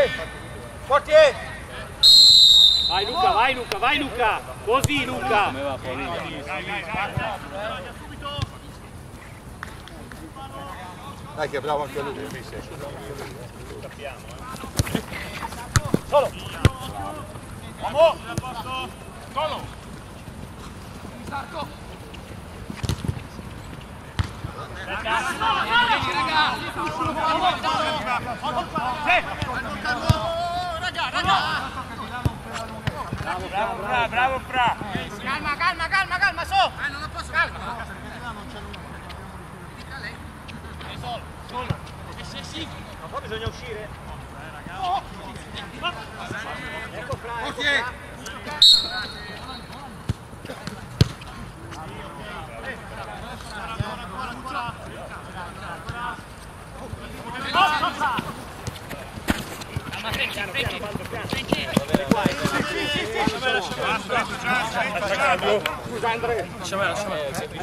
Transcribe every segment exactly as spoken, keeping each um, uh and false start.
Forti! Vai Luca, vai Luca, vai Luca! Così Luca! Come va Paolino? Dai che è bravo anche lui. Sappiamo, eh. Solo! Vamos! Solo! Sarco! Raga! Raga! Bravo, bravo, bravo, bravo, Fra! Calma, calma, calma, calma, so! Eh, non lo posso, calma! Dica lei. È solo, solo. E se sì? Ma poi bisogna uscire? Oh! Ecco Fra, ecco Ok! Scusa Andrea. Lasciamela, lasciamela.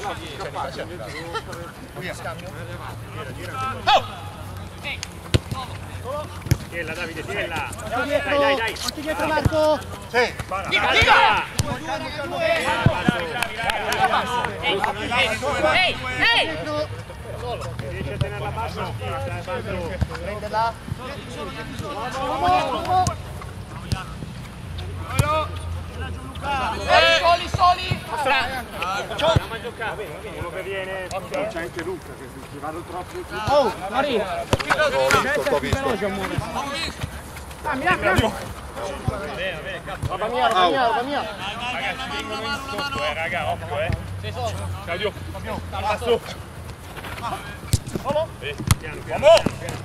Tiella Davide, tiella. Anche dietro, Dai, dai, dai. anche dietro Marco. Sì. Dica, dica. Ehi, ehi, ehi! Riesci a tenerla bassa? Prenderla. Soli, soli, soli! Andiamo a giocare. Uno che viene. C'è anche Luca che ci vanno troppo. Oh, Marino. L'ho visto, l'ho visto. Ah, mi apri. Roba mia, roba mia, roba mia. Ragazzi, vengono in sotto, eh, raga, occhio, eh. Claudio, passo. Solo? Piano, piano. Vamos!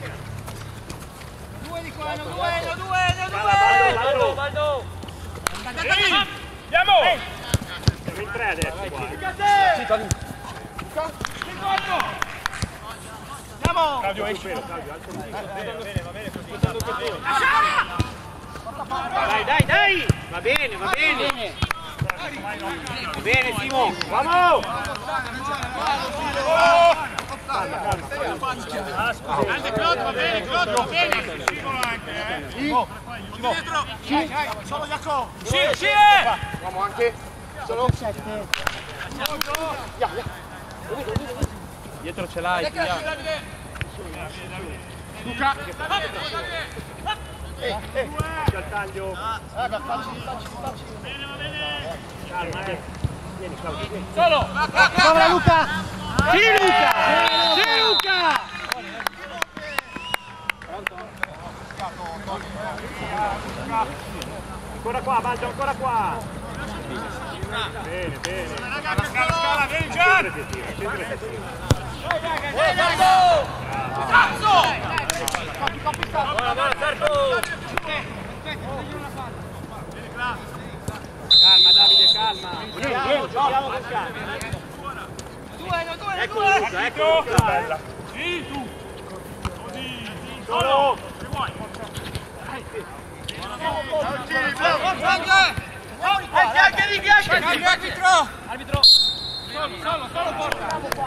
Due di qua, ne ho due, ne ho due, ne ho Baldo, due! Baldo. Ehi, andiamo! Siamo in tre adesso qua. Andiamo! Claudio, esci. Va bene, Dai, dai, dai! Va bene, va bene! Va bene Simo! Vamo! Grande Claudio, va bene, Claudio, va bene! Dietro! Solo Jacopo! Sì, sì! Vamo anche. Solo. sette. Dietro ce l'hai, Luca! C'è il taglio. Raga, facci, facci, facci. Calma, eh. Vieni Claudio, vieni. Solo! Povera Luca. Sì Luca! Sì Luca! Ancora qua, Baldo, ancora qua! Bene, bene. Scala, scala, scala, vieni Gian! Sempre che tira, sempre che tira. Cazzo! Buona, buona, Sarko! Calma Davide, calma. Giochiamo, giochiamo con calma. Due, ne ho due, ne ho Ecco due! Luca, ecco Luca. Bella! Sì, tu! Così, Solo! che vuoi? Anche, anche lì, anche lì! Arbitro! Arbitro! Solo, solo, solo porta!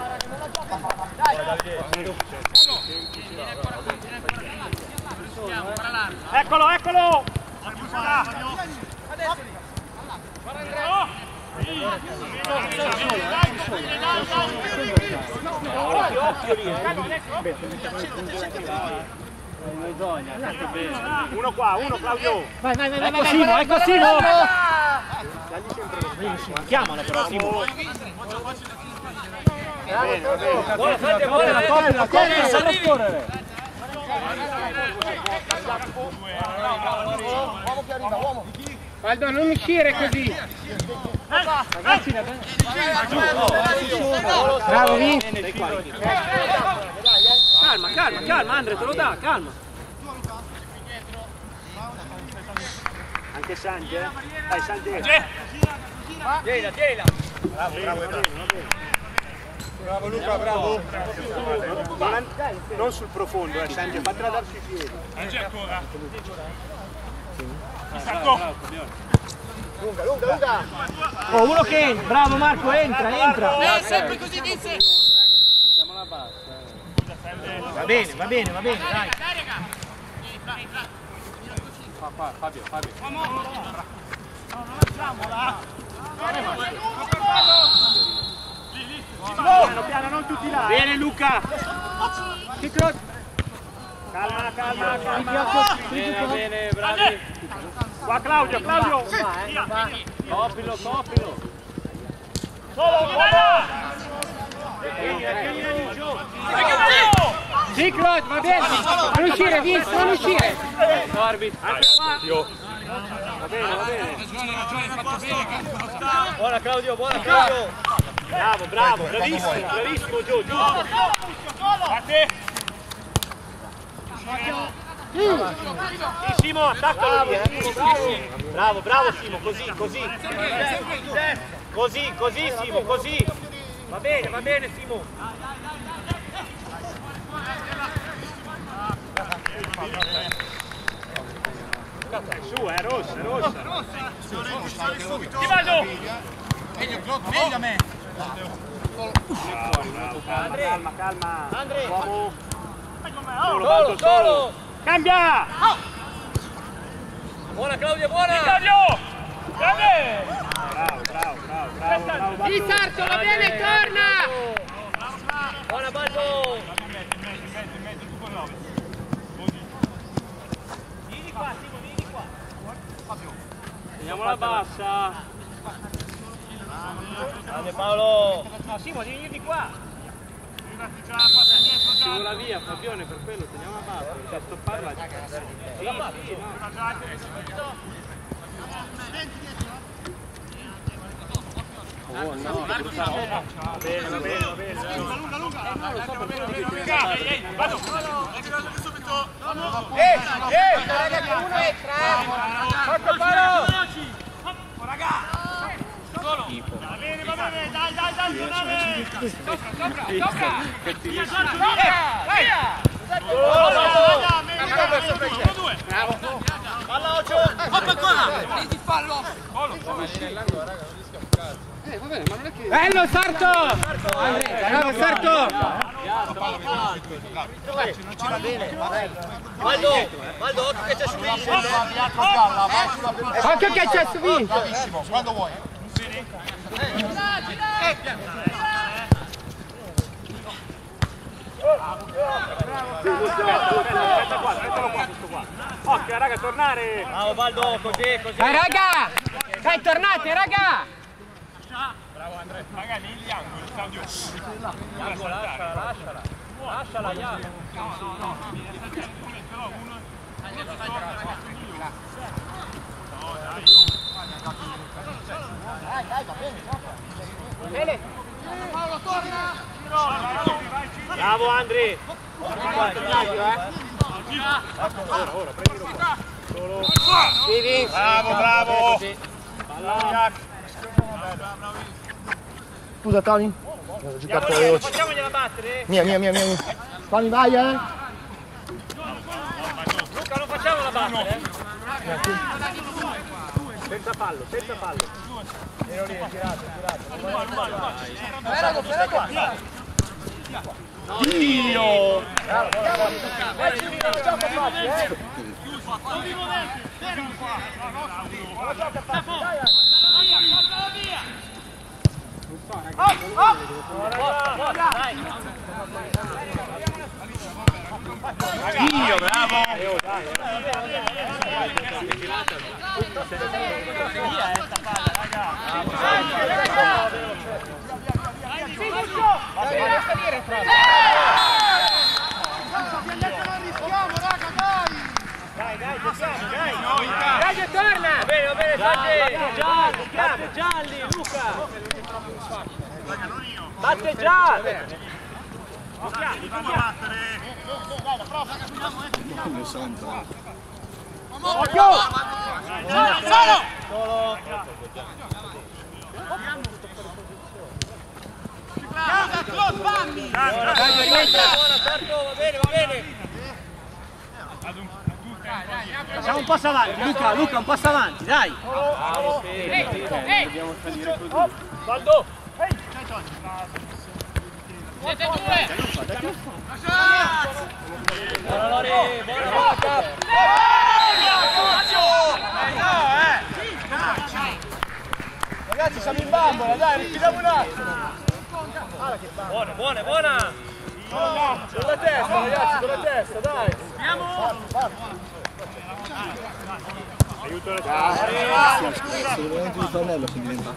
Eccolo, eccolo! Occhio, occhio lì! Uno qua, uno Claudio! Vai, vai, vai, vai. Ecco vai, Simo, vai, ecco vai, Simo! vai. Dagli sempre lo spazio. Chiamalo però Simo! Bene, va bene. Buona, fate, buona, la coppia, la coppia, salva scorrere. Uomo che arriva, uomo. Baldo, non uscire così. Ragazzi, da bene. Bravo, vinci. Calma, calma, calma, Andre, te lo dà, calma. Anche Sange, eh? Dai, Sange. Tienila, tienila! Bravo, bravo, bravo. Bravo Luca, bravo. Non, an- non sul profondo, eh, Sange, fatela darsi i piedi. Anche ancora! Sarko! Lunga, lunga, lunga. Oh, uno che entra. Bravo Marco, entra, entra. Eh, sempre così, Vince! Va bene, va bene, va bene, dai. Dai, raga! Qua, qua, Fabio, Fabio. Piano, piano, non tutti là. Bene Luca. Ciclo. Calma, calma, calma. Bene, bene, bravi. Qua Claudio, Claudio. Copilo, copilo. Solo, Ciclo, va bene. Non uscire, Vince, non uscire. Sorbi. Va bene, va bene. Buona Claudio, buona Claudio. Bravo, bravo, bravissimo, bravissimo Gio, Gio. A te! Sì, Simo, attaccalo lì, eh. Bravo, bravo Simo, così, così. Così, così Simo, così. Va bene, va bene Simo. Su, è rossa, è rossa. Ti vado! Meglio a me. Calma, calma. Andre. Uomo. Solo, solo, solo. Cambia! Buona Claudia, buona. Itaglio! Grande! Bravo, bravo, bravo, bravo, bravo. Di Sarto, va bene, torna! Buona Baldo. Vieni qua, Simo, vieni qua. Teniamola bassa. Grande Paolo. No, Simo, devi venire di qua. Ci vola via, Fabione, per quello, teniamo a bassa. Per stopparla. Sì, oh no, Va bene, va bene, va bene. Lunga, lunga! Non lo so perché. Ehi, ehi, vado! Subito! Eh, eh, raga, che uno extra. Forte Paolo. Raga! Solo! Va bene, va bene, dai, dai, dai, tornare! Sopra, sopra, sopra! Via, Giorgio, via! Via! Due! Bravo. Palla Ocio. Hoppa qua. Lì ti fallo. Eh, va bene, ma non è che... Bello Sarto! Bravo Sarto! Non ci va bene. Valdo, Valdo, occhio che c'è su Vincent. Occhio che c'è su Vince! Bravissimo, quando vuoi. Aspetta qua, aspettalo qua, questo qua. Occhio, raga, tornare. Bravo Valdo, così, così. Dai raga! Dai, tornate raga! Bravo Andrea. Raga, negli angoli, Claudio. Iago, lasciala, lasciala. Lasciala, Iago. No, no, no. Però uno... Dai, dai, va bene. Bene! Paolo, torna. Bravo Andri. Ora, ora, prendilo qua. Solo. Sì, Vince! bravo, bravo! Palla. Scusa Tony, ho giocato veloce. Facciamogliela battere? Mia, mia, mia, mia. Tony, vai eh! Luca, non facciamola battere, eh? Senza fallo, senza fallo. Ero lì, girato, girato. Fermo, fermo. Dio! Dio, bravo! Dai, dai, giochiamo, dai! Raggio, torna! Va bene, va bene, gialli! Gialli, gialli, Luca! Batte già! Occhio! Solo! Solo! Buona, Sarto, va bene, va bene! Siamo un passo avanti, Luca, Luca, un passo avanti, dai! Bravo, dobbiamo salire così. Valdo! Siete due! Buona Lore, buona Cap! dai, respiriamo un attimo. Buona, buona, buona. Con la testa, ragazzi, con la testa, dai. Andiamo. Aiuto la testa. Assolutamente di pannello si diventa.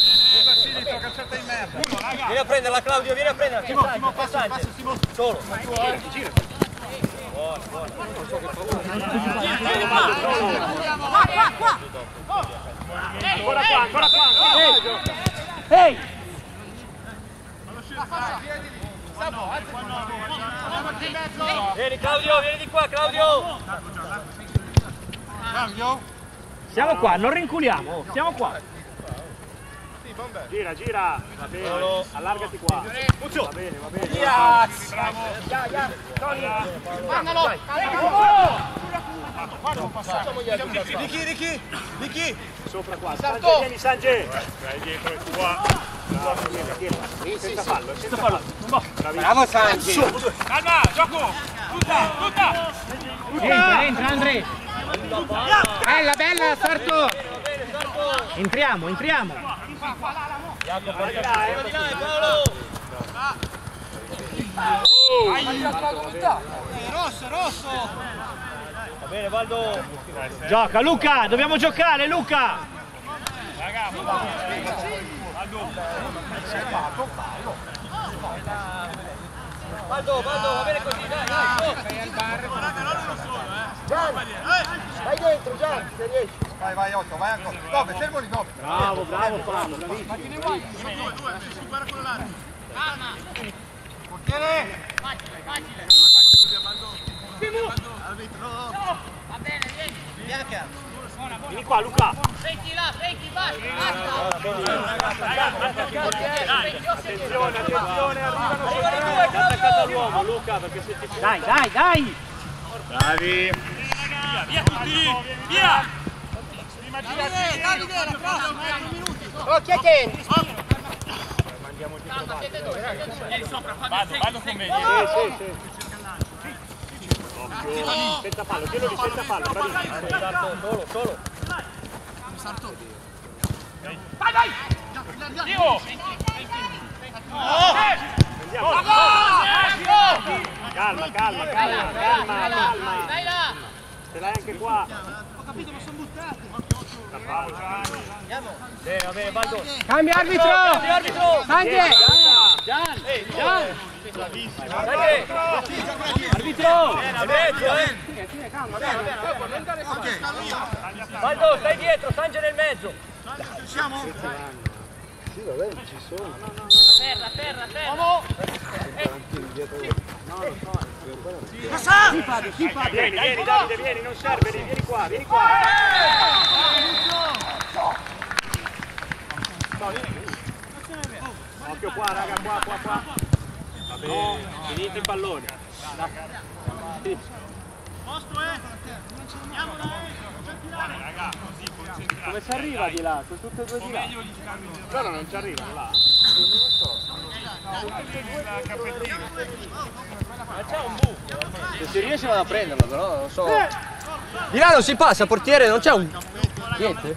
Vieni a prenderla, Claudio, vieni a prenderla. Simo, Simo, passa, passa, Simo. Solo. Gira. Buono, buono. Non so che paura. Qua, qua, qua. Ancora qua, ancora qua. Ehi! Vieni Claudio, vieni di qua, Claudio. Cambio? Siamo qua, non rinculiamo, siamo qua. Gira, gira. Va bene. Allargati qua. Va bene, va bene. Yes. Guardalo. Ricky, Ricky, Ricky. Sopra qua. Sange, vieni Sange. Dai dietro e qua. Senza fallo, senza fallo. Bravo Sanji! Calma, gioco. Tutta, tutta. Entra, entra Andrea! Bella, bella, Sarto! Entriamo, entriamo! Jacopo, di là, eh, di là, Paolo. Rosso, rosso. Va bene, Valdo. Gioca, Luca! Dobbiamo giocare, Luca! Valdo, Valdo, va bene così, dai, dai. Gian, vai dentro Gian, se riesci. Vai, vai Otto, vai ancora. Dove? Fermo lì, dove? Bravo, bravo Paolo, bravissimo. Portiere! Va bene, vieni. Vieni qua Luca. Senti là, senti, basta. Attenzione, attenzione, arrivano attaccato all'uomo Luca, perché se ti... Dai, dai, dai! Bravi. Via, via tutti. Via. Davide, Davide, la prossima, minuti. Occhio a te! Vieni sopra, vado, vado con me. Sì, sì, sì. Occhio. Senza fallo, tienilo lì, senza fallo, bravissimo. Solo, solo. Vai, vai. Dio. Andiamo. Calma, calma, calma, calma, calma. Dai là. Ce l'hai anche qua. Bene, va bene, Valdo. Cambia arbitro! Cambio arbitro. Sanji! Gian, Ehi, Gian! Dai, Arbitro! è mezzo, eh. Valdo, stai dietro, Sange nel mezzo. Sì, va bene, ci sono. Terra, terra, terra. Sì, Fabio, sì, Fabio! vieni, vieni Davide, vieni, non serve, vieni qua, vieni qua. Occhio qua, raga, qua, qua, qua. Va bene, finite il pallone. Come si arriva di là? Sono tutte e due di là. No, no, non ci arriva là. Se si riesce vado a prenderlo, però non so. Di là non si passa, portiere, non c'è un. Niente?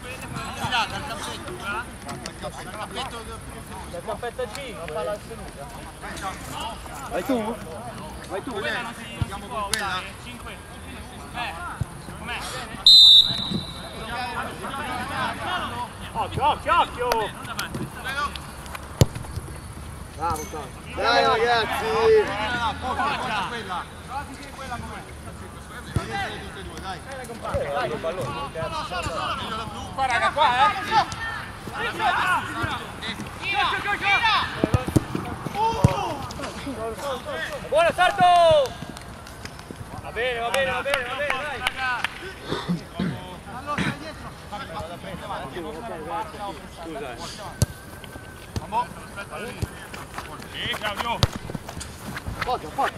La cappetta C, ma palla assoluta. Vai tu? Vai tu? Occhio, occhio, occhio! Bravo, dai ragazzi! Qua, raga, qua, eh. Buona salto! Va bene, va bene, va bene, va bene, dai! Scusa. Sì, Claudio. Poggio, poggio!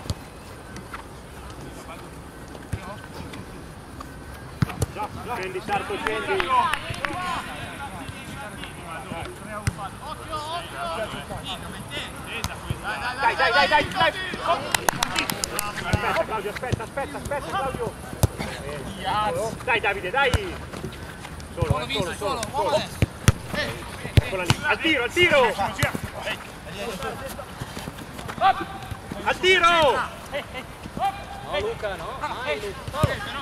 Scendi, Sarto, scendi. Dai, dai, dai, dai, dai. Aspetta, Claudio, aspetta, aspetta, aspetta, Claudio. Dai, Davide, dai. Solo, solo, solo, solo. eccola lì, al tiro, al tiro! Al tiro! No Luca, no? Mai Luca.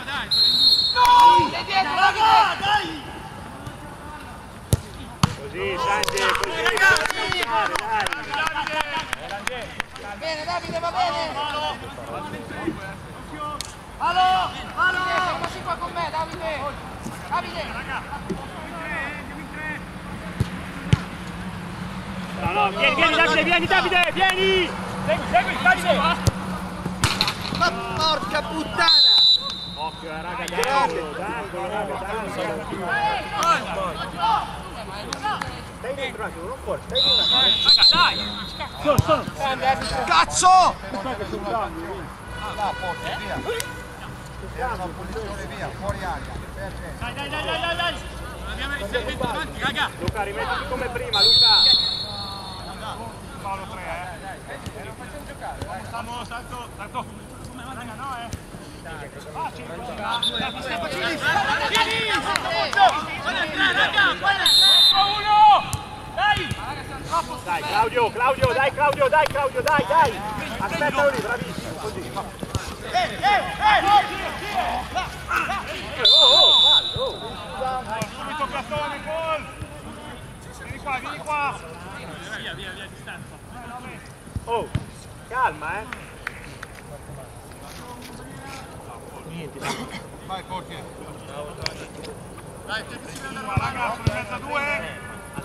Sei dietro, raga, dai! Così, Sange, così, Ragazzi! dai! Bene, Davide, va bene! Valo! Valo! Fermoci qua con me, Davide! Davide! No, no, vieni, vieni Davide, vieni Davide, vieni! Segui, segui, Davide! Ma porca puttana! Occhio, raga, d'angolo, d'angolo, raga, d'angolo. Stai dentro, non fuori, stai dentro. Raga, dai! Sono, sono! Cazzo! Ah, forse, via. Era una posizione via, fuori aria. Dai, dai, dai, dai, dai! Abbiamo riservato avanti, raga! Luca, rimettiti come prima, Luca! Paolo tre, eh! Non facciamo giocare, dai! Stiamo, salto, salto! Come va, raga, no, eh! Facile! Stai facilissimo! Vieni! Raga, guarda! Uno! Dai! Dai, Claudio, Claudio, dai, Claudio, dai, Claudio, dai, dai! Aspettalo lì, bravissimo, così! Ehi, ehi, ehi! Oh, oh, fallo! Subito Gattone, gol! Vieni qua, vieni qua! Via, via, via, distanza. Oh, calma, eh! Vai, Corti. Dai, raga, sono in mezzo a due!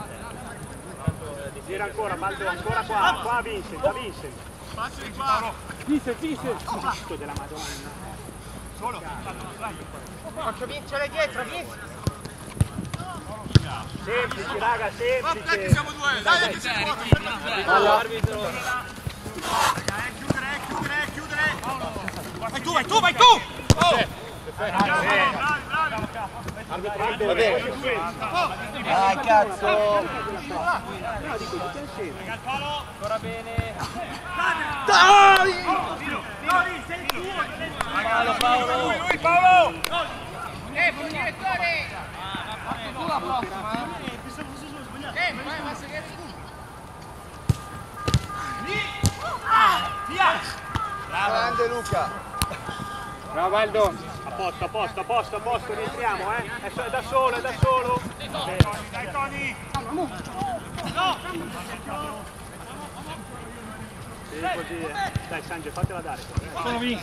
Gira ancora, Baldo, ancora qua, qua Vincent, da Vincent. Passi di qua! Vincent, Vincent! Cristo della Madonna! Solo! Faccio vincere dietro, vinci! Semplice, raga, semplice! Siamo due! Dai, che si può! All'arbitro. Chiudere, chiudere, chiudere! Vai tu, vai tu, vai tu! Oh! Va bene! Dai, cazzo! Ancora bene. Dai! Paolo, Paolo. Lui, lui, Paolo! Eh, buon direttore! Fatto tu la prossima, eh! Eh, vai, vai a seguire tu! Grande Luca! Bravo Aldo. A posto, a posto, a posto, a posto, rientriamo, eh! È so- è da solo, è da solo! Dai, Tony! Sì, così, eh. Dai, Sange, fatela dare. Sono lì.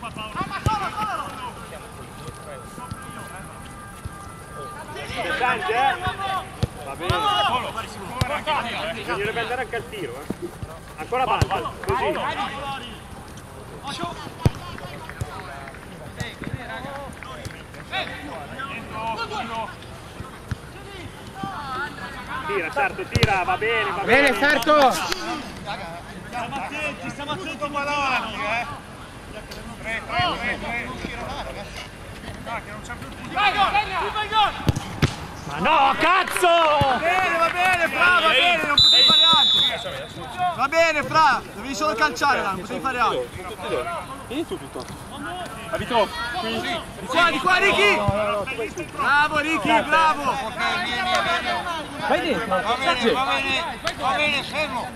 Sange, eh? Va bene. Bisognerebbe andare anche al tiro, eh? Ancora Baldo, così. Tira, Sarto, tira, va bene, va bene. Bene, Sarto. Stiamo attenti, stiamo attenti a Malona, eh! tre, tre, tre, tre! No, che non c'è più il Vai, gol! Vai, gol! Ma no, cazzo! Bene, va bene, Fra, va bene, non potevi fare altro! Va bene, Fra, dovevi solo calciare, non potevi fare altro! Vieni tu piuttosto. Abito, qui. Di qua, di qua, Ricky! Bravo, Ricky, bravo! Vai dentro. Va bene, va bene, va bene, fermo.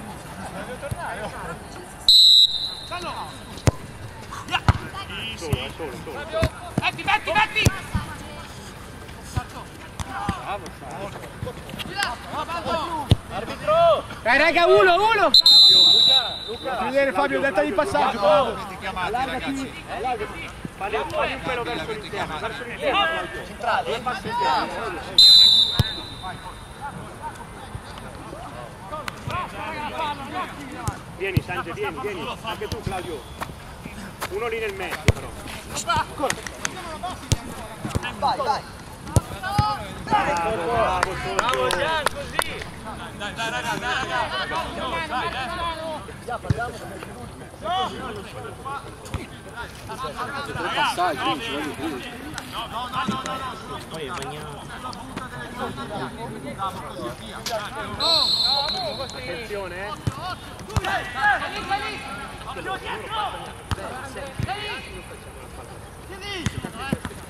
Solo, è solo, solo. Metti, metti, metti! Arbitro. Dai raga, uno, uno. Vedere Fabio, detta di passaggio, bravo. Allargati, allargati. Falli un pelo verso l'interno, verso l'interno. Centrale, eh? Passi interno. Vieni Sange, vieni, vieni. Anche tu Claudio. Uno lì nel mezzo però. Vai, vai! Bravo, bravo, Bravo Gian, così. Dai, dai, raga, dai, raga! Dai, dai! Passaggio, ci voglio più. No, no, no, no, no! Poi è bagnato. Attenzione, eh.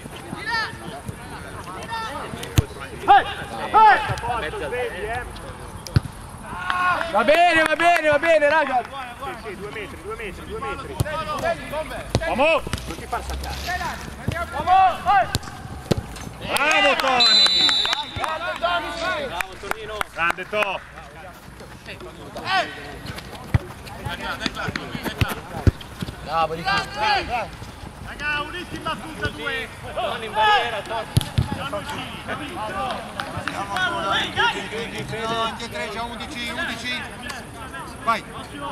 A posto, svegli, eh. Va bene, va bene, va bene, raga. Sì, sì, due metri, due metri, due metri. Vamo! Non ti far saltare. Bravo Tony! Bravo Tonino. Grande To! Bravo Ricky. Raga, uniti in battuta due! Non in barriera, Tony. Indietreggia undici, undici. Vai.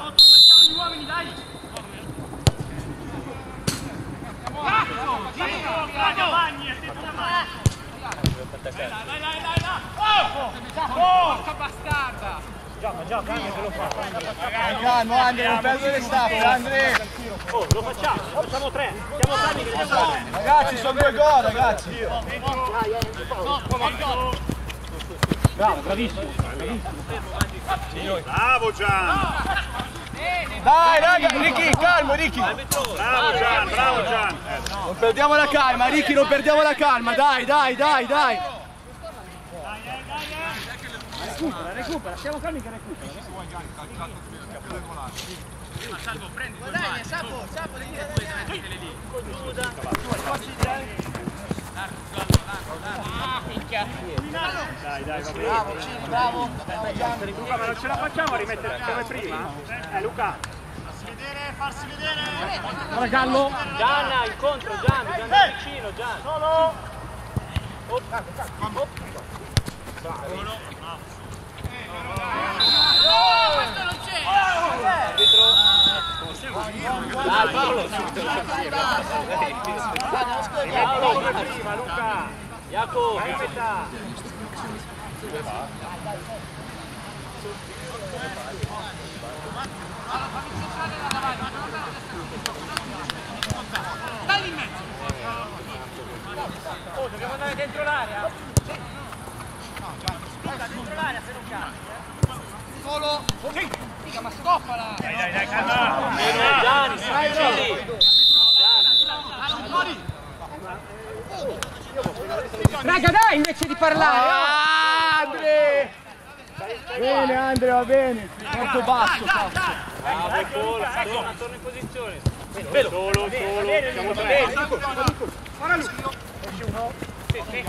Porca bastarda! Gioca, gioca, anche se lo fa. Calmo Andre, non perdo le staffe, Andre. Oh, lo facciamo, facciamo tre. Siamo tanti che facciamo tre. Ragazzi, sono due gol, ragazzi. Bravo, bravissimo. Bravo Gian. Dai, raga, Ricky, calmo, Ricky. Bravo Gian, bravo Gian. Non perdiamo la calma, Ricky, non perdiamo la calma. Dai, dai, dai, dai. Recupera, recupera, siamo calmi che recupera. Salvo, prendi. Guadagna, Sapo, Sapo, devi mettere lì. Ah, picchia! Dai, dai, va bene. Bravo, Cini, bravo. Luca, ma non ce la facciamo a rimettere come prima? Eh, Luca. Farsi vedere, farsi vedere. Ora Gallo! Gianna, incontro, Gian, Gian vicino, Gian. Solo. Questo non c'è! Dai, Paolo. Rimettilo come prima, Luca. Jacopo. Vai a metà. Dai in mezzo! Oh, dobbiamo andare dentro l'area? Dentro l'area se non cambi, Solo. Figa, ma scoppala! Dai, dai, dai, calma. Gianni, Gianni. Raga, dai, invece di parlare! Ah, Andre. Bene, Andre, va bene! Molto basso, cazzo. Bravo, torna, torna, torna in posizione. Solo, solo, siamo tre. Ora Luca. Esci uno. Sì, sì.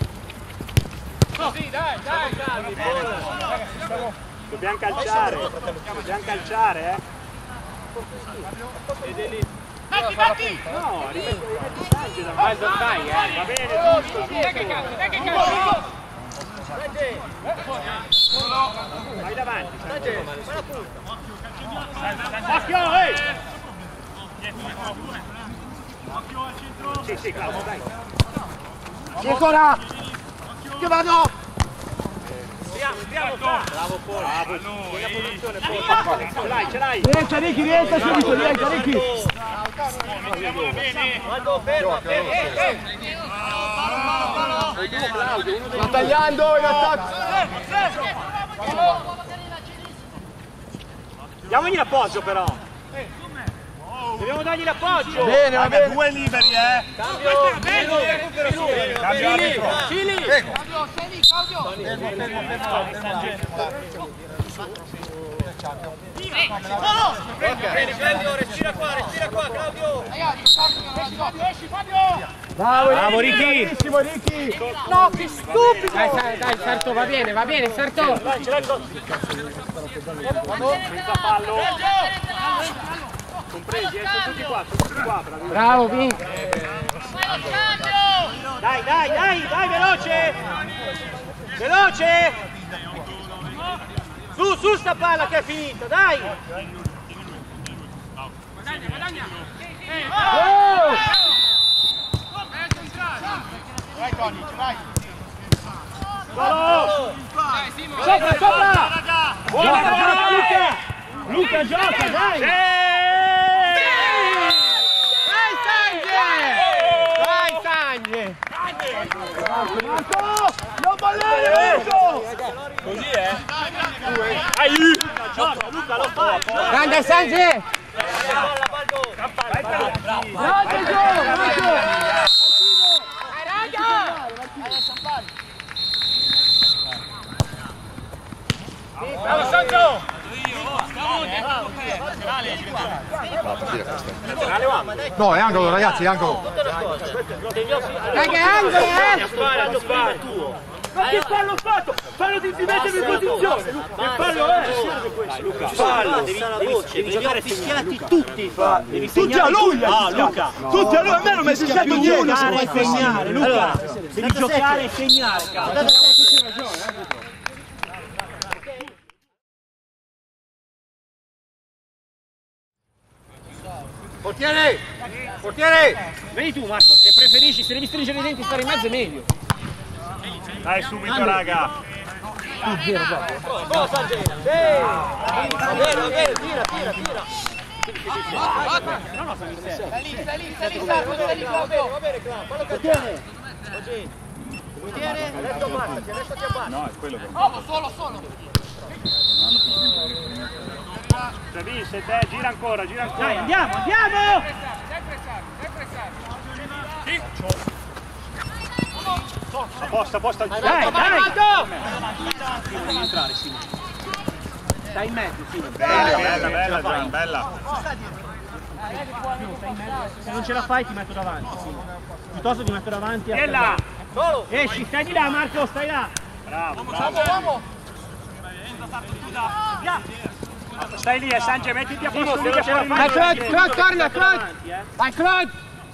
Così, dai, dai! Dobbiamo calciare. Dobbiamo calciare, eh. Batti, batti! No, rimetti, rimetti Santi davanti. Dai, eh! Va bene, giusto, Dai che giusto. cazzo, dai che cazzo! Vai davanti. Occhio, ehi! Occhio al centro. Sì, sì, Claudio, dai. Ancora. Che vado. Stiamo, stiamo qua. Bravo Paul. Bravo, buona posizione Paul. Ce l'hai, ce l'hai. Rientra, Ricky, rientra subito, rientra, Ricky. Andiamo bene. Vado, ferma, ferma. Sta tagliando in attacco. Diamogli l'appoggio però. Dobbiamo dargli l'appoggio. Bene, va bene. Due liberi, eh. Cambio, Cambio arbitro. Cili. Claudio, sei lì, Claudio. Fermo, fermo, fermo. Bene, Claudio, respira qua, respira qua, Claudio. Bravo, Bravo Ricky. Bravissimo, Ricky. No, che stupido! Dai, dai, dai, Sarto, va bene, va bene, Sarto! Dai, ce l'hai il senza fallo. Compresi, eh, sono tutti qua, sono tutti qua. Bravo, Vin! Dai, dai, dai, dai, veloce! Veloce! Su, su sta palla che è finita, dai! Guadagna, guadagna! Oh! Vai Tony, ce l'hai. Solo! Dai, Simo! Sopra, sopra! Buona, Gioca, buona, gioca, Luca! Luca, gioca, dai! Vai, Sange! Vai, Sange! Non volere, Luca. Così, eh? Ai! Gioca, Luca, lo fai! Grande Sange! Vai, bravo! Grande gioco, Marco! Dai, raga! Bravo, Santo! partita questa. No, è angolo ragazzi, è angolo. Raga, è angolo, eh! Ma che fallo fatto? Fallo di, di mettermi in posizione! Che fallo è? Luca, fallo! Devi, devi, devi giocare fischiati tutti! Devi tutti a lui! Ah, Luca! Tutti a lui! A me non mi è fischiato niente! Devi giocare e segnare, Luca! Devi giocare e segnare, cazzo! Portiere! Portiere! Vedi tu Marco, se preferisci, se devi stringere i denti e stare in mezzo è meglio. Dai subito raga! Cosa Sange? Sì! Va bene, va bene, tira, tira, tira! No, no, sono in sé. Stai lì, stai lì, stai lì, Sarko, stai lì, Claudio! Va bene, Cla, fallo calciare! Portiere! Adesso abbassati, adesso ti abbassi! No, è quello che... Solo, solo, solo! Se vince te, gira ancora, gira ancora! Dai, andiamo, andiamo! Sempre Sarko, sempre Sarko! A posto, a posto! Dai, dai! Devi entrare, Simo. Stai in mezzo, Simo. Bella, bella, bella, Gian, bella! Se non ce la fai ti metto davanti, Simo. Piuttosto ti metto davanti a... E là! Solo! Esci, stai di là Marco, stai là! Bravo, bravo! Stai lì, eh, Sanche, mettiti a posto lì che fuori Vai Claude, Claude, torna, Claude! Vai Claude!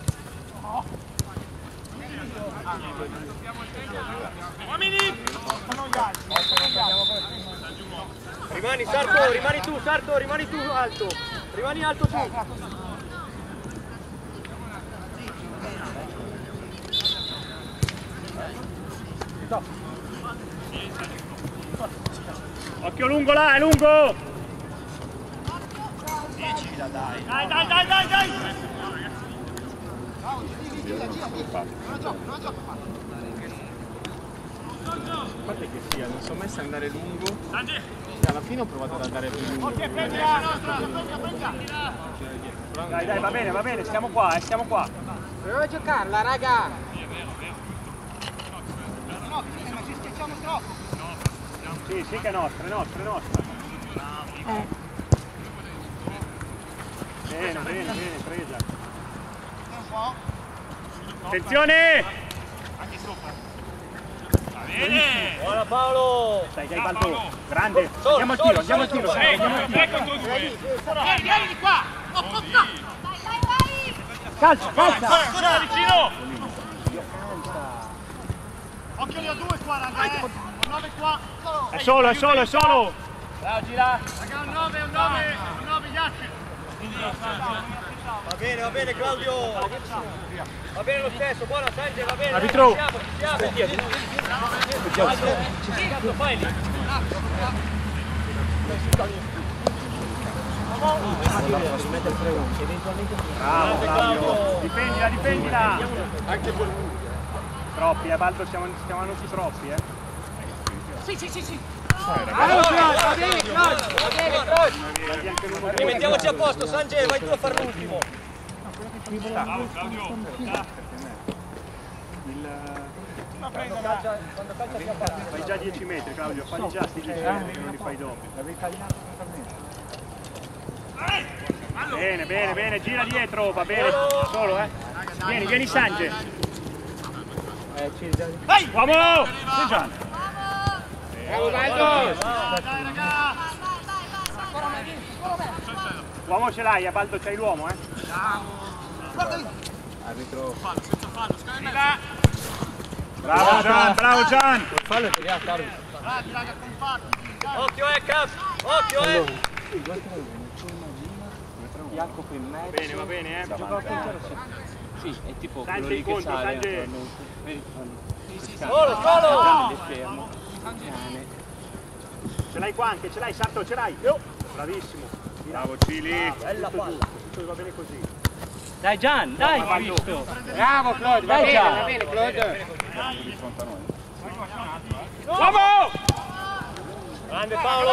Rimani Sarto, rimani tu, Sarto, rimani tu alto! Rimani alto tu! Occhio lungo là, è lungo! Dai, dai, dai, dai, dai! A parte che sia, non so mai se andare lungo. Alla fine ho provato ad andare più lungo. Dai, dai, va bene, va bene, stiamo qua, eh, stiamo qua. Proviamo a giocarla, raga! Sì, sì che è nostra, è nostra, è nostra. Bene, bene, bene, presa. Attenzione! Bene! Buona Paolo! Dai, dai, Baldo, grande. Andiamo al tiro, andiamo al tiro, andiamo al tiro. Vieni, vieni di qua! Oh, porca! Calcia, calcia! Ancora vicino! Occhio lì a due qua, raga, eh! Un nove qua! È solo, è solo, è solo! Bravo, gira! Raga, un nove, un nove, un nove, Iacche! Va bene, va bene Claudio! Va bene lo stesso, buona Sange, va bene! Arbitro! Ci siamo, ci siamo! Cazzo fai lì? Bravo, Claudio! Difendila, difendila! Troppi, eh, Baldo, stiamo, stiamo andando su troppi, eh! Sì, sì, sì, sì! Va bene, rimettiamoci a posto, Sange, vai tu a fare l'ultimo! Bravo, Claudio! Quando calcia, quando calcia si abbassa. Fai già dieci metri, Claudio, fai già sti dieci metri che non li fai dopo. Bene, bene, bene, gira dietro, va bene, solo, eh. Vieni, vieni Sange. Vai, uomo! Sì, Gian. Bravo Baldo! Dai, raga! Uomo ce l'hai, a Baldo c'hai l'uomo, eh. Arbitro. Bravo Gian, bravo Gian! Fallo che li ha Carlo. Occhio eh, Cap! Occhio eh! Jacopo in mezzo. Bene, va bene, eh. Sì, è tipo Sange quello lì che incontro, sale. Sange. Solo, solo! Fermo. Ce l'hai qua anche, ce l'hai, Sarto, ce l'hai. Bravissimo. Bravo Cili. Bella palla! Tutto va bene così. Dai Gian, dai, hai visto! Bravo Claude, va Dai, bene, Gian. va bene Claude! Uomo! Grande Paolo!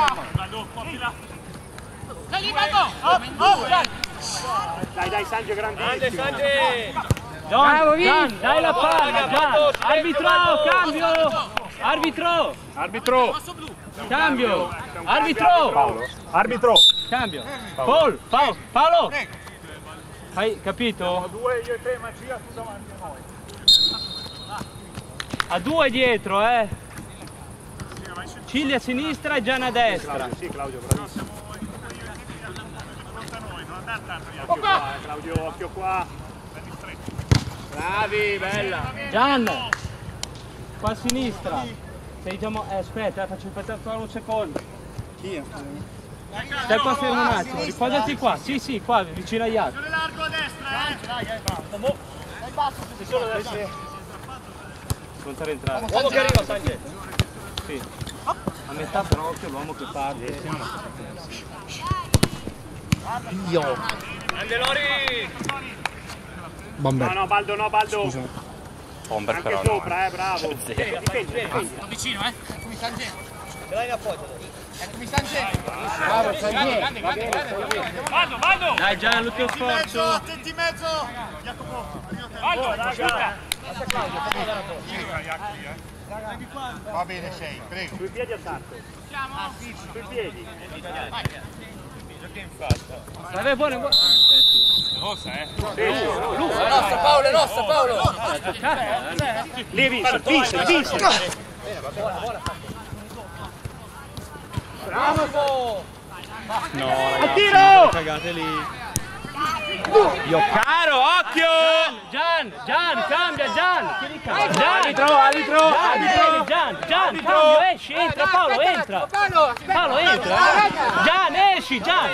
Dai lì, Baldo! Oh, oh, dai! Dai, dai, Sange Grande grandissimo. Sange! Bravo Gian, dai la palla, Raga, Gian! Baldo, Arbitro, Baldo. cambio! Arbitro! Arbitro! Cambio! Arbitro! Arbitro! cambio. Paul, Paolo, Paolo. Hai capito? Due, io e te, magia, tu davanti a noi. A due dietro, eh. Ciglia a sinistra e Gian a destra. Sì, Claudio, bravissimo. Occhio qua, Claudio, occhio qua. Bravi, bella. Gian, qua a sinistra. Sei già mo- eh, aspetta, eh, faccio aspettare solo un secondo. Chi? Stai qua fermo un attimo, riposati qua. Sì, sì, qua, vicino agli altri. Sono largo a destra, eh. Dai, dai, va. Dai, basso, sei solo a destra. Contare entrare. Uomo che arriva, Sanchez. Sì. A metà però occhio l'uomo che parte. Io. Grande Lori! No, no, Baldo, no, Baldo. Scusa. Bomber Anche però sopra, no. eh, bravo. Difendi, difendi. vicino, eh? Eccomi Sange. Ce l'hai in appoggio. Eccomi Sange. Bravo, Sange. Vado, vado! Dai Gian, l'ultimo Attenti in mezzo, sforzo. attenti in mezzo. Jacopo, Vado, raga! Va bene, sei, prego. sui piedi al salto. Sui piedi. Vabbè, buono, buono. Rossa, eh? È nostra Paolo, è nostra Paolo. Lì, Vincent, Vincent, Vincent. Bravo. No, Al tiro! cagate lì. Io caro, occhio! Gian, Gian, cambia Gian. Chi li cambia? Gian, Arbitro, arbitro, arbitro. Gian, Gian, cambio, esci, entra Paolo, entra. Paolo, entra. Gian, esci, Gian.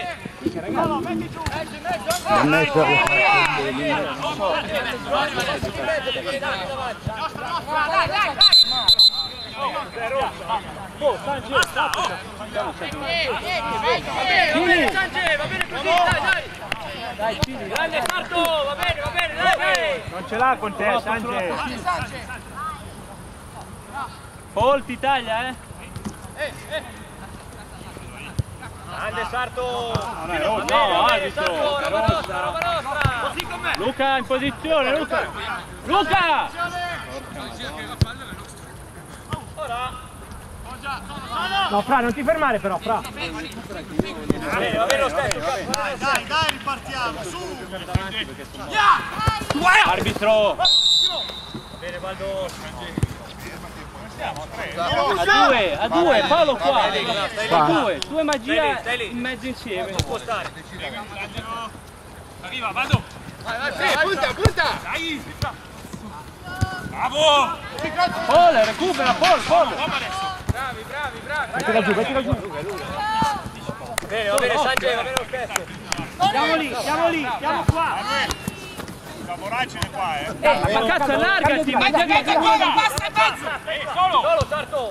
Oh, Sanchez, stop. Dai, Cini, Grande Sarto, va bene, va bene, dai, dai! Non ce l'ha con te, Sanchez. Paul ti taglia, eh? Grande Sarto! No, è rosso. No, arbitro. Roba nostra, roba nostra! Così con me! Luca in posizione, Luca. Luca! No, Fra, non ti fermare però, Fra. Va bene, va bene lo stesso! Dai, dai, dai, ripartiamo, su. Arbitro. Bene, Baldo! A due, a due, Paolo qua. A due, due magia Stai lì. in mezzo insieme. Non può stare! Arriva, vado! Vai, vai, punta, punta. Dai! Bravo! Paul, recupera, Paul, Paul. Bravi, bravi, bravi! Mettila giù, mettila giù. Bene, va bene, Sanchez, va bene lo stesso! Siamo lì, siamo lì, siamo qua. Lavoracene qua, eh. Eh, ma cazzo, allargati, mezzo, mezzo, Passa in mezzo! Eh, solo! Solo, Sarto!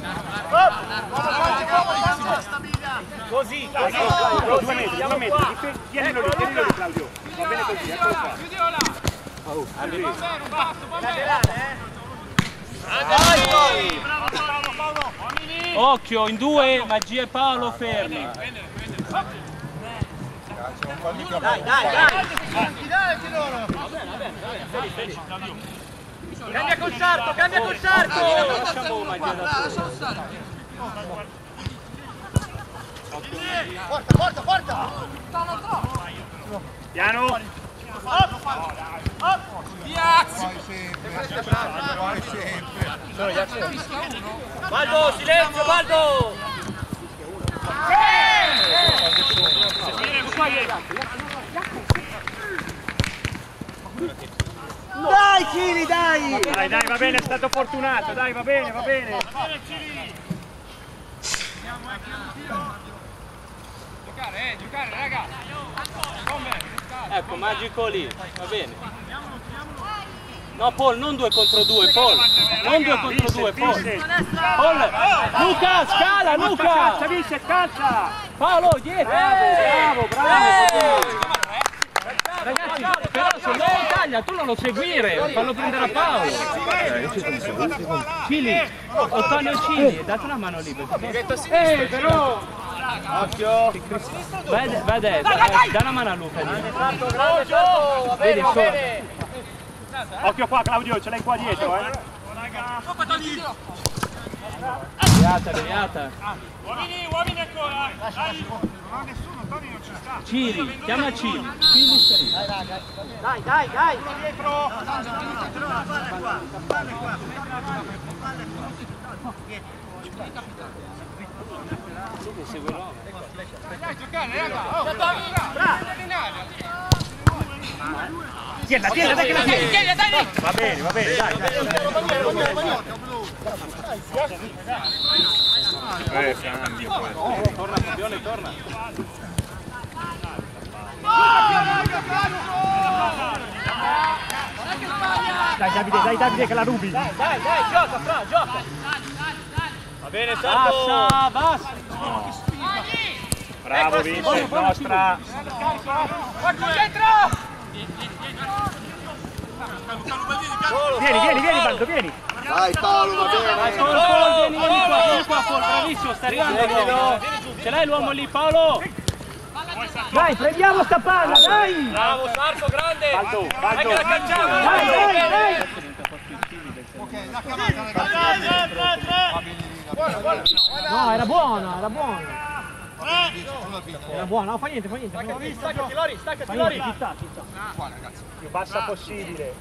Così, così! Due metri, due metri. Tienilo lì, tienilo lì, Claudio. Va bene così, eccolo qua. Occhio, in due, magia e Paolo fermi. Dai, dai, dai! Cambia col Sarto, cambia col Sarto! Lasciamo magia da solo. Porta, porta, porta. Piano. Baldo, silenzio, Baldo! Dai, Cili, dai! Dai, dai, va bene, è stato fortunato, dai, va bene, va bene. Giocare, eh, giocare, raga! Ecco, magico lì, va bene. No, Paul, non due contro due, Paul. Non due contro due, Paul. Paul, Luca, scala, Luca! Calcia, vince, calcia! Paolo, dietro! Bravo, bravo! Ragazzi, però se non taglia, tu non lo seguire, fallo prendere a Paolo. Cili, Ottonio Cili, date una mano lì. Eh, però! Occhio! Vai, vai a destra, dai una mano a Luca lì. Va bene, va bene! Occhio qua, Claudio, ce l'hai qua dietro, eh! Deviata, deviata. Uomini, uomini ancora. Dai. Non ha nessuno, Toni non ci sta. Ciri, chiama Ciri. Ciri sta lì. Dai, dai, dai! Dietro. Dai, giocare, raga. Oh, Tienila, tienila, dai che la tieni. Tieni, dai, dai. Va bene, va bene, dai, dai. Eh, cambio poi. Torna campione, torna. Dai Davide, dai Davide che la rubi. Dai, dai, dai, gioca, Fra, gioca. Va bene, Sardo. Basta, basta. Bravo Vince, nostra. Qualcuno dentro. Vieni, vieni, vieni Baldo, vieni. Dai Paolo, va bene! Vai, Paolo, Paolo, vieni, vieni qua, vieni qua, Paolo, bravissimo, sta arrivando. Ce l'hai l'uomo lì, Paolo? Dai, prendiamo sta palla, dai. Bravo, Sardo, grande. Baldo, Dai Baldo. che la cacciamo. Dai, dai, dai. No, era buona, era buona. Era buona, no, fa niente, fa niente. Staccati, Lori, staccati, Fa Lori. niente, ci sta, ci sta. Più bassa possibile.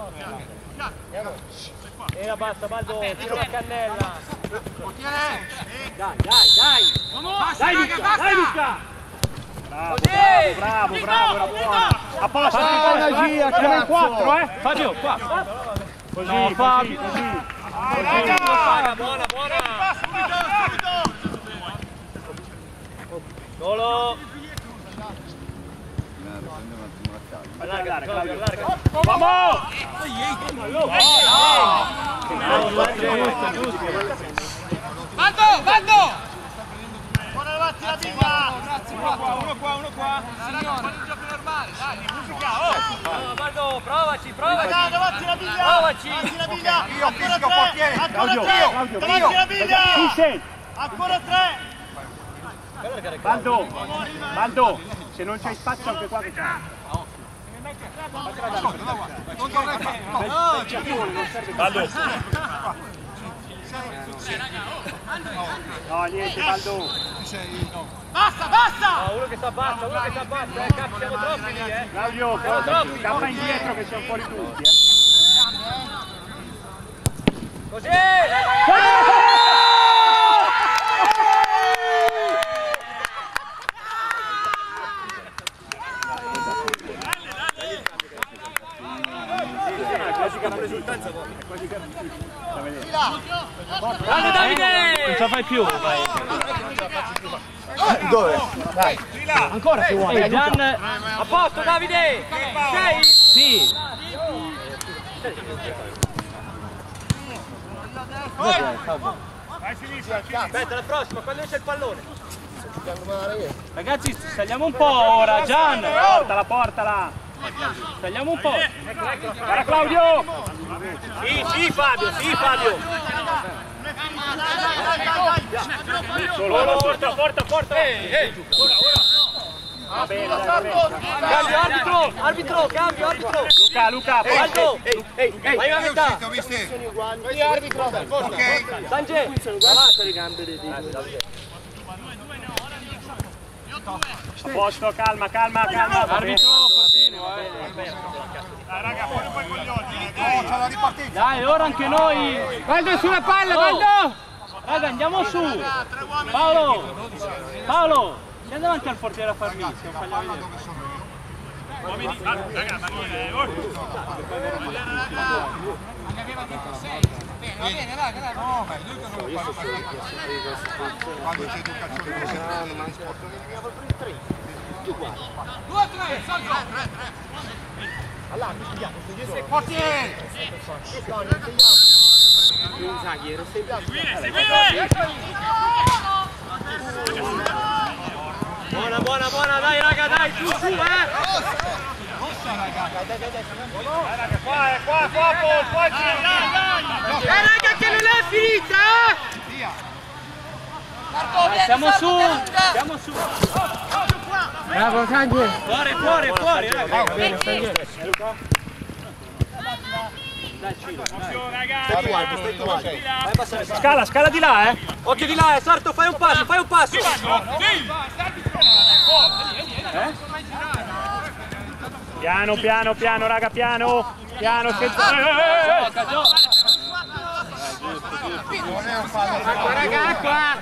E la basta, Baldo, tira la cannella. Dai, dai, dai. Dai, Luca, dai, Luca. Bravo, bravo, bravo, bravo, era buona. A posto, Fai la magia, siamo in cazzo. quattro, eh. Fabio, qua. Così, No, così, Fabio. così. Buona, buona, buona. Solo. Allarga, Claudio, allarga. vamos! Baldo, Baldo. Buona davanti la biglia! Uno qua, uno qua, uno qua. Signore, un gioco normale, dai. Musica, oh. Baldo, provaci, provaci. Dai, davanti la biglia! Provaci. Davanti la biglia! Io Ancora fischio tre! portiere! Ancora Claudio, tre! Claudio, Davanti io. la biglia! Chi sei? Ancora tre! Baldo, Baldo, se non c'hai spazio anche qua che c'è. Baldo. No, niente, Baldo. Basta, basta. Uno che sta bassa, uno che sta bassa, eh. Capo, siamo troppi lì, eh. Claudio, scappa indietro che siamo fuori tutti, eh. Così. Grande Davide! Non ce la fai più, vai. Dove? Dai! Ancora se vuoi. Ehi, Gian. A posto Davide! Sei? Sì. Vai sinistra, Aspetta, la prossima, quando c'è il pallone. Ragazzi, saliamo un po' ora, Gian. portala, portala. Saliamo un po'. Guarda Claudio. Sì, sì Fabio, sì Fabio. Solo, porta, porta, porta. Ehi, ehi. Ora, ora. Va bene, dai, va bene. Cambio, arbitro, arbitro, cambio, arbitro. Luca, Luca, Alto, ehi, ehi, ehi, vai a metà. Ok? Sange, guardate le gambe di a posto, calma, calma, calma. Arbitro, continuo, eh. Dai raga, fuori poi con gli occhi. Oh, c'è la ripartita! Dai, ora anche noi. Valdo sulla palla, Valdo. Raga, andiamo su. Paolo. Paolo, andiamo davanti al portiere a far mischia, non fagli vedere. uomini. Raga, Daniele, oh. Va bene, raga, raga. No, ma lui non lo fa. Quando c'è educazione musicale, ma in sport non mi avevo preso tre. Tu guarda. Due, tre, salgo. All'anno studiamo, studiamo. Portiere. Seguire, seguire. Buona, buona, buona, dai raga, dai, su, su, eh. Qua, è qua, qua, qua, qua, Eh raga che non è finita, eh! Siamo su, siamo su. Bravo Sangue. Fuori, fuori, fuori, raga. Bene, Sta dietro. Dai, Ciro, dai. Ragazzi, Vai a passare. Scala, scala di là, eh. Occhio di là, eh, Sarto, fai un passo, fai un passo. Eh? Piano, piano, piano, raga, piano. Piano, senza... Eh, eh, eh. Non è un fallo. Acqua, raga, acqua!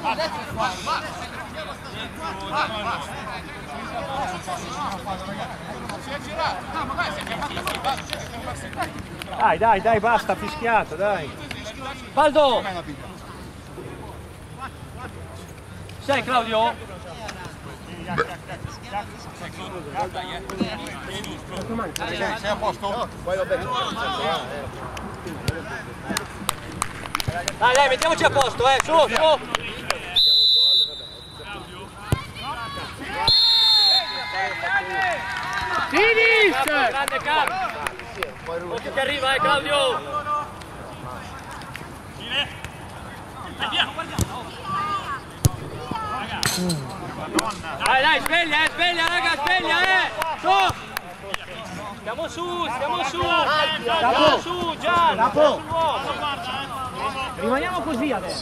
Dai, dai, dai, basta, fischiato, dai. Baldo! Sei Claudio? Sei a posto? Poi vabbè. Dai, dai, mettiamoci a posto, eh, su, su! Finish! Grande Carlo! Occhio che arriva, eh, Claudio! Dai, dai, sveglia, eh, sveglia, raga, sveglia, eh! Su! Stiamo su, stiamo su! Stiamo su, Gian! Capo! Rimaniamo così adesso.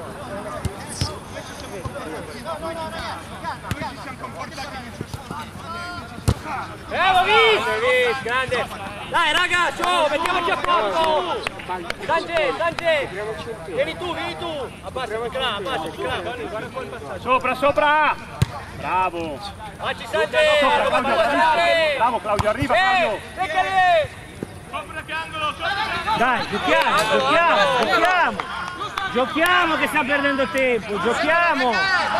Bravo, Vis! Grande! Dai, raga, su, mettiamoci a posto! Sange, Sange! Vieni tu, vieni tu! Abbassa, di là, abbassa, di là, guarda qua il passaggio. Sopra, sopra! Bravo! Facci Sange! Arriva tu, Sange! Bravo Claudio, arriva Eh, Claudio! seccali! Dai, giochiamo, giochiamo, giochiamo! Giochiamo che stiamo perdendo tempo, giochiamo!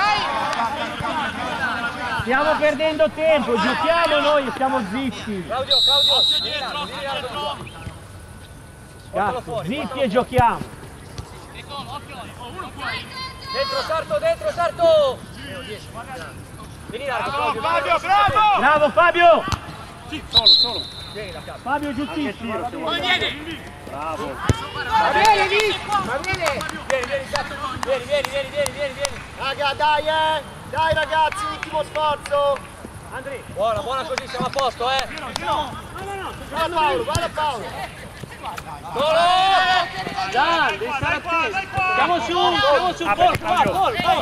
Stiamo perdendo tempo, giochiamo noi, stiamo zitti! Claudio, Claudio! Vieni là, vieni là, Cazzo, zitti e giochiamo! dentro Sarto, dentro Sarto! Vieni largo, Claudio! Fabio, bravo! Bravo Fabio! Solo, solo. Fabio giustissimo! Bravo! Va bene, Vic! Va bene! Vieni, vieni, cazzo! Vieni, vieni, vieni, vieni, vieni, vieni! Raga, dai, eh! Dai ragazzi, ultimo sforzo! Andri! Buona, buona così, siamo a posto, eh! Vai Paolo, vai Paolo! Solo! Dai, devi stare attento! Stiamo su, stiamo su, gol, gol, gol, gol!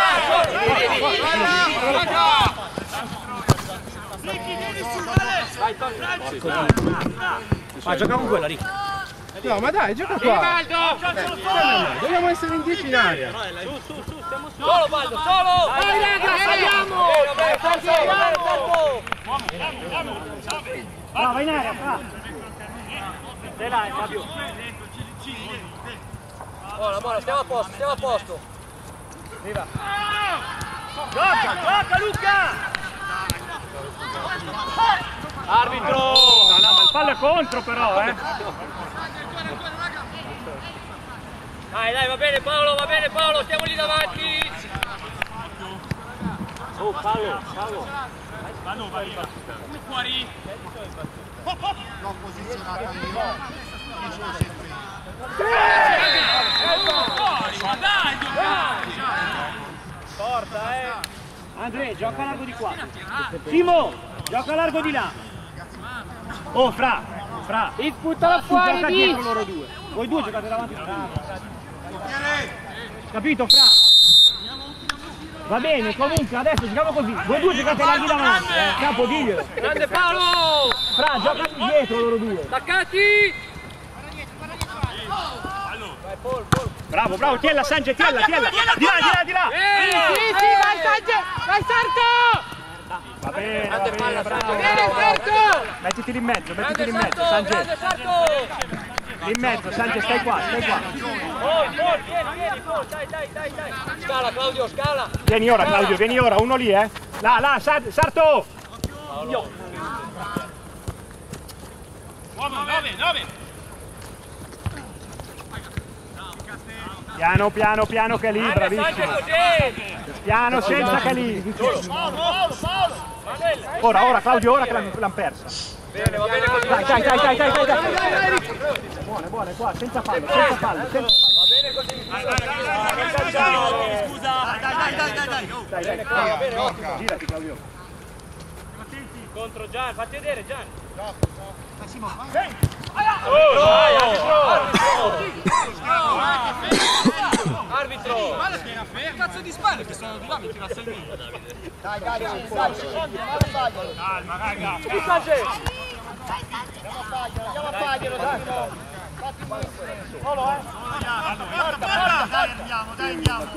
Ma gioca con quella, Rick! No, ma dai, gioca qua. Dobbiamo essere in dieci in aria. Solo, Baldo, solo! Dai, raga, saliamo! Bene, Sarto, bene, Sarto! Brava in aria, fra! Dai, dai, Fabio! Buona, buona, stiamo a posto, stiamo a posto! Viva! Gioca, gioca Luca! Arbitro! No, no, ma il fallo è contro però, eh! Dai, dai, va bene Paolo, va bene Paolo, stiamo lì davanti! Oh, Paolo, Paolo! Vanno, vai, va. Fuori. Non posizionato lì. Fuori, ma dai, giocare. Porta, eh! Andrea, gioca largo di qua! Simo, gioca largo di là! Oh, Fra! Fra! Disputala fuori, Gioca dietro Vic! loro due! Voi due giocate davanti! Capito, Fra? Va bene, comunque adesso giochiamo così! Voi due giocate larghi davanti! Eh, capo, diglielo! Grande Paolo! Fra, gioca dietro loro due! Attaccati! Bravo, bravo, tiella Sange, tiella, tiella! Di là, di là, di là! Sì, sì, sì, vai Sange! Vai Sarto! Va bene, va bene, bravo! Bene, Sarto! Mettiti lì in mezzo, mettiti lì in Grande mezzo, Sarto! Sange! Grande Sarto! Lì in mezzo, Sange, stai qua, stai qua! Paul, Paul, vieni, vieni, Paul, dai, dai, dai, dai! Scala, Claudio, scala! Vieni ora, Claudio, vieni ora, uno lì, eh! Là, là, Sar- Sarto! Paolo. nove, nove. Piano, piano, piano che è lì, Grande Sange bravissimo! così! Piano senza che è lì! Paolo, Paolo, Paolo. Ora, ora, Claudio, ora che l'hanno l'han persa! Bene, va bene così! Dai, dai, dai, dai, dai, dai, dai! Buone, buone, qua, senza fallo, senza fallo, senza fallo! Va bene così! Scusa. Dai, dai, dai, dai, dai. Dai, dai, Va bene, ottimo! girati, Claudio! Contro Gian, fatti vedere Gian! Simone, vai. Arbitro! Che cazzo di spalle che sono di là, mi tira a servire, Davide. Dai, dai, dai, dai, dai. Calma, raga. Andiamo a farglielo, andiamo a farglielo, dai. Solo, eh. Dai, andiamo, dai, andiamo.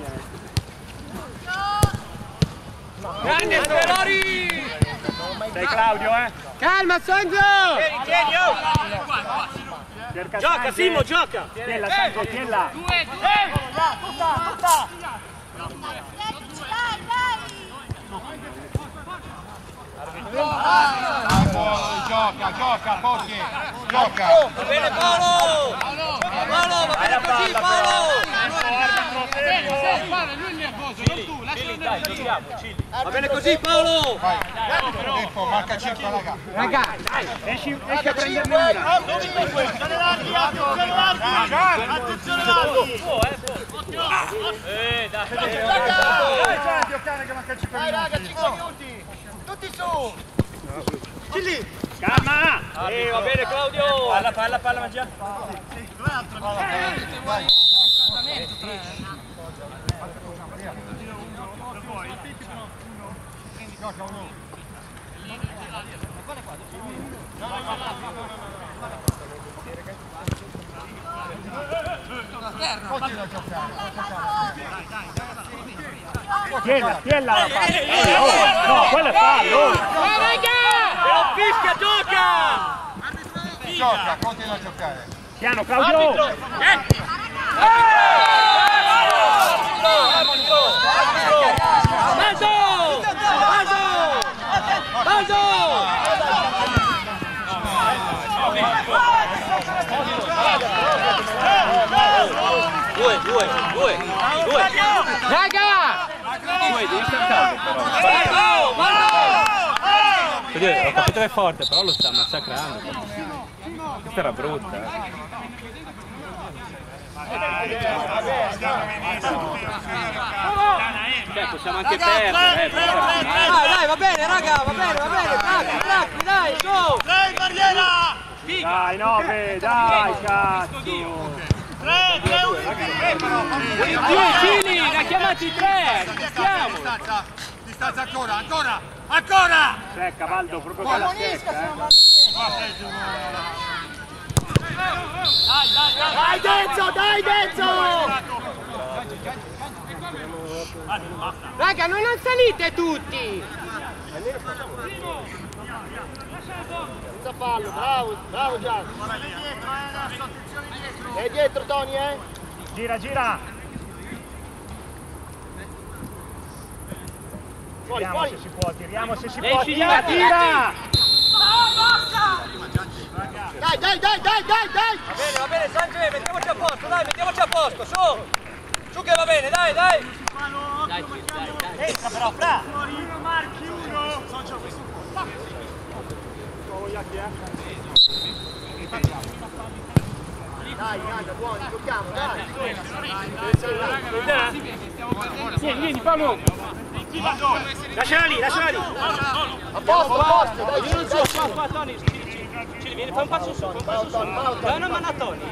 Grande Ferrari! Sei Claudio, eh? Calma, Sandro! Tieni, tieni, oh! Cerca Gioca, Sanche. Simo, gioca! Tienila, Sanche, tienila. Gioca, gioca, Pochi, gioca. Va bene Paolo! Paolo, va bene così Paolo! Va bene così Paolo! Vai, tempo, marca cinque, raga. Raga, esci, esci a prenderne una. Attenzione larghi, attenzione larghi. Attenzione larghi. Eh, dai! Dai, Gianni, cane che manca cinque Dai, raga, minuti. cinque minuti. Tutti su. Calma. Eh, va bene Claudio! Palla, palla, palla, mangia! Tienila, tienila la palla. Oh, no, quello è fallo. E non fischia, gioca! Gioca, continua a giocare. Piano, Claudio. Baldo! Baldo! Baldo! Due, due, due, due! Raga! Due, devi saltare però. Baldo! Baldo! Vedete, ho capito che è forte, però lo sta massacrando. Questa era brutta, eh. Cioè, possiamo anche perdere, eh, però. Dai, dai, va bene, raga, va bene, va bene, tranqui, tranqui, dai, go! Tre in barriera. Dai, nove, dai, cazzo. Tre, tre, uno. Due Cili, ne ha chiamati tre! Stiamo! Distanza, distanza ancora, ancora, ancora! Secca, Valdo, proprio con la stessa, eh. Dai Denzo, dai Denzo! Raga, non salite tutti! Senza fallo, bravo, bravo Gianni. Sei dietro Tony, eh? Gira, gira. Fuori, Tiriamo fuori. se si può, tiriamo se si Dai, può. Tira, Ciliati. tira. Dai, dai, dai, dai, dai, dai! Va bene, va bene, Sange, mettiamoci a posto, dai, mettiamoci a posto, su! Su che va bene, dai, dai! Dai, dai, dai. Entra però, fra. Marchi uno. Dai, raga, buoni, giochiamo, dai! Vieni, vieni, Paolo! Lasciala lì, lasciala lì. A posto, a posto, dai, Io non dai, so, qua, qua, Tony, Cili, vieni, fai un passo su, fai un passo su. Dai una mano a Tony.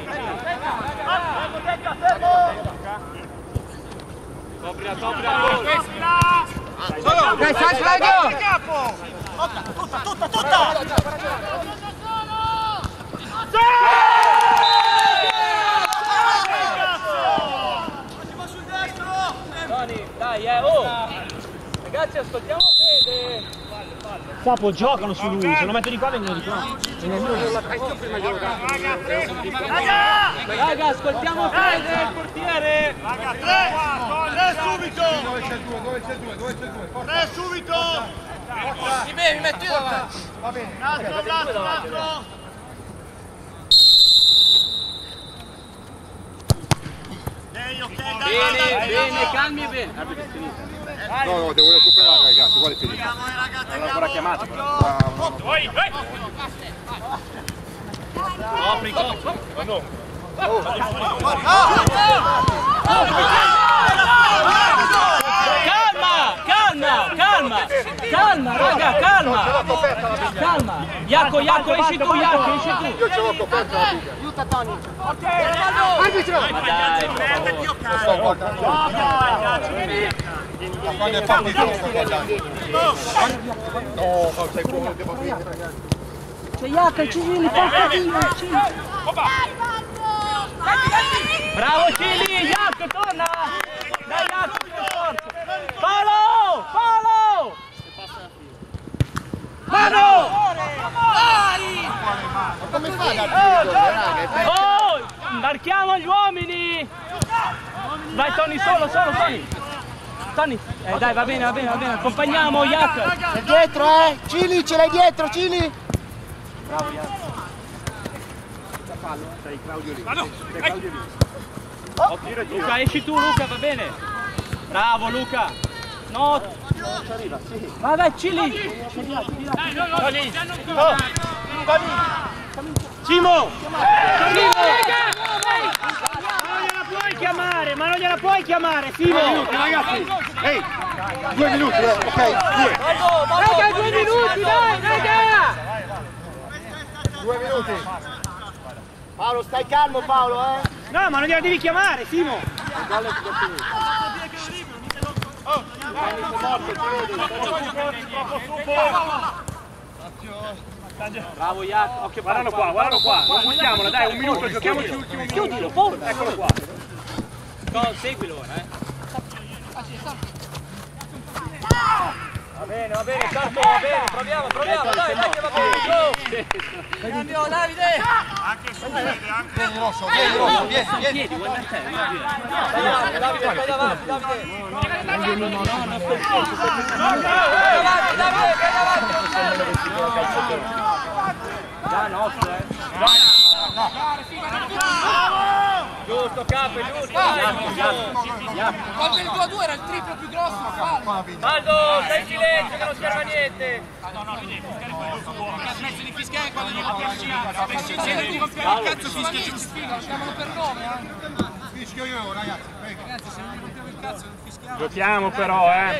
Coprila, coprila, Dai, Sanche, dai, capo. Tutta, tutta, tutta. Tony, dai, eh, oh! Ragazzi, ascoltiamo Fede! Sapo, giocano su lui, se lo metto di qua vengono di qua. Raga, ascoltiamo Fede, il portiere! Raga, tre. Tre subito. Dove c'è il due, dove c'è il due, dove c'è il due? Forza. Tre subito. Ti me, mi metto io davanti! Va bene. Un altro, un altro, un altro. Ok, ok, dai, dai, Bene, dai, bene, dai. calmi e bene. Arbitro, è finita. No, no, devo recuperare ragazzi, guarda è finito. Andiamo, eh, raga, Non l'ho ancora chiamato però. Bravo. Vai, vai. Apri, no. Calma, calma, calma! Calma, raga, calma! Calma! Iaco, Iaco, esci tu, Iaco, esci tu. Io ce l'ho coperto la biga. Aiuta Tony. Arbitro! Io Non sto guardando. Da quando è partito non sto guardando. No, ma sei buono, devo vincere ragazzi. C'è Iaco, Cili, porta Cili. Bravo Cili, Iaco, torna. Dai Iaco, per forza. Paolo, Paolo. Mano! Ma come fa a darti il gol? Oh, marchiamo gli uomini. Vai Tony, solo, solo, Tony. Tony, eh dai, va bene, va bene, va bene, accompagniamo Iaco. C'è dietro, eh! Cili, ce l'hai dietro, Cili! Bravo, Iaco. Sei Claudio lì. Sei Claudio lì. Oh, Luca, esci tu, Luca, va bene. Bravo, Luca. No. Non ci arriva, sì. Vai, vai, Cili. Tony! Tony! Simo! Ma non gliela puoi chiamare, ma non gliela puoi chiamare, Simo. Due minuti ragazzi! Ehi! Due minuti, eh, ok, due! Raga, due minuti, dai, raga! Due minuti! Paolo, stai calmo, Paolo, eh! No, ma non gliela devi chiamare, Simo. Bravo Iaco, occhio, Guardalo qua, guardalo qua, non buttiamola, dai, un minuto, giochiamoci l'ultimo minuto. chiudilo, porta. Eccolo qua. No, seguilo ora, eh. Va bene, va bene, Sarto, va bene, proviamo, proviamo, dai, dai che va bene, go! Cambio, Davide! Anche su, vede, anche Vieni Rosso, vieni Rosso, vieni, vieni! Piedi, guarda te, Stai davanti, Davide, stai davanti, Davide! Davide, stai davanti! già nostro, eh. Giusto, capo, giusto, dai! Quando il due a due era il triplo più grosso, fallo. Baldo, stai in silenzio che non serve a niente! Ha smesso di fischiare quando gli piaceva. Se non ti rompeva il cazzo fischia giusto. Lo chiamano per nome, eh. Fischio io ragazzi, prego! Ragazzi, se non gli rompeva il cazzo non fischiava. Giochiamo però, eh.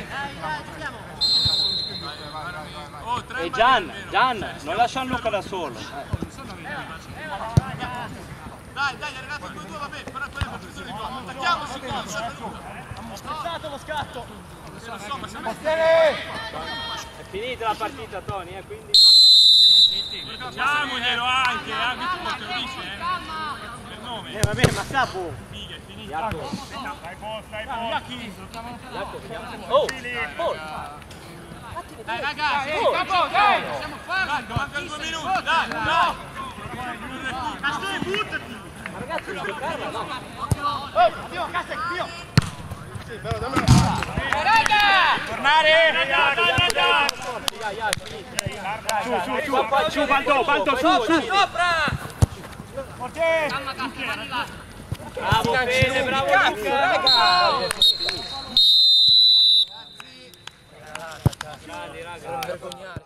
E Gian, Gian, non lasciamo Luca da solo. Dai, dai, ragazzi, due a due va bene, però quella è la posizione di gol. Attacchiamoci qua, Scatto, lo scatto! È finita la partita, Tony, eh, quindi... Diciamoglielo anche, anche tu te lo dici, eh. Per nome. Eh, va bene, ma Sapo... Figa, è finita. Dai boh, dai boh. Oh, oh. Dai, ragazzi, capo, dai! Siamo Dai, farci! mancano due minuti, dai, dai. Castore, buttati. Ragazzi, giocarla, no? Tornare! Su, su, su, su, Baldo, Baldo, su, su. Sopra! Bravo Fede, bravo Luca, raga! Grandi, raga.